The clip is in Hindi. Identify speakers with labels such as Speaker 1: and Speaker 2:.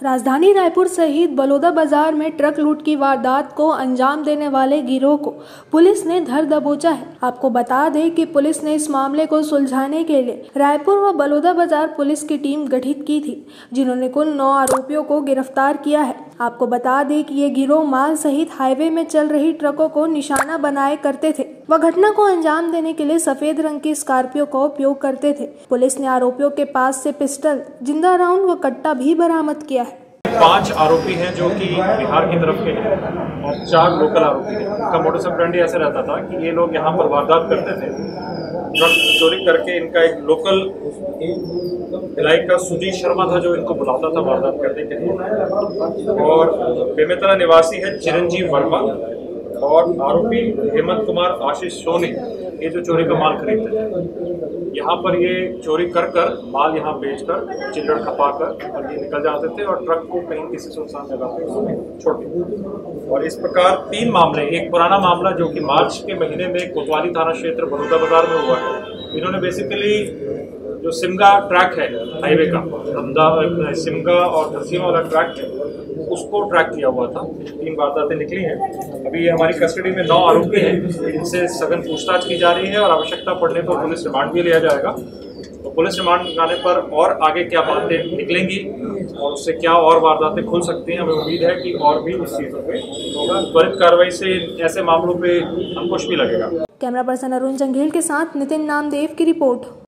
Speaker 1: राजधानी रायपुर सहित बलौदाबाजार में ट्रक लूट की वारदात को अंजाम देने वाले गिरोह को पुलिस ने धर दबोचा है। आपको बता दें कि पुलिस ने इस मामले को सुलझाने के लिए रायपुर व बलौदाबाजार पुलिस की टीम गठित की थी, जिन्होंने कुल 9 आरोपियों को गिरफ्तार किया है। आपको बता दें कि ये गिरोह माल सहित हाईवे में चल रही ट्रकों को निशाना बनाए करते थे व घटना को अंजाम देने के लिए सफेद रंग की स्कॉर्पियो का उपयोग करते थे। पुलिस ने आरोपियों के पास से पिस्टल, जिंदा राउंड व कट्टा भी बरामद किया है।
Speaker 2: 5 आरोपी हैं जो कि बिहार की तरफ के हैं और 4 लोकल आरोपी हैं। इनका मोडस ऑपरेंडी ऐसे रहता था कि ये लोग यहाँ पर वारदात करते थे, ट्रक चोरी करके। इनका एक लोकल भिलाई का सुजीत शर्मा था जो इनको बुलाता था वारदात करने के लिए, और बेमेतरा निवासी है चिरंजीव वर्मा, और आरोपी हेमंत कुमार आशीष सोनी, ये जो चोरी का माल खरीदते थे। यहाँ पर ये चोरी कर माल यहाँ बेचकर चिल्लड़ खपाकर और ये निकल जाते थे और ट्रक को कहीं किसी सुनसान जगह पर छोड़ देते। और इस प्रकार 3 मामले, एक पुराना मामला जो कि मार्च के महीने में कोतवाली थाना क्षेत्र बलौदाबाजार में हुआ है। इन्होंने बेसिकली जो सिमगा ट्रैक है हाईवे का, अहमदाबाद सिमगा और धरसीवा वाला ट्रैक है, उसको ट्रैक किया हुआ था। 3 वारदातें निकली हैं। अभी ये हमारी कस्टडी में 9 आरोपी हैं, इनसे सघन पूछताछ की जा रही है और आवश्यकता पड़ने पर पुलिस रिमांड भी लिया जाएगा। तो पुलिस रिमांड आने पर और आगे क्या बातें निकलेंगी और उससे क्या और वारदातें खुल सकती हैं, हमें उम्मीद है कि और भी इस चीज़ों पे होगा। त्वरित कार्रवाई से ऐसे मामलों पे अंकुश भी लगेगा।
Speaker 1: कैमरा पर्सन अरुण जंघेल के साथ नितिन नामदेव की रिपोर्ट।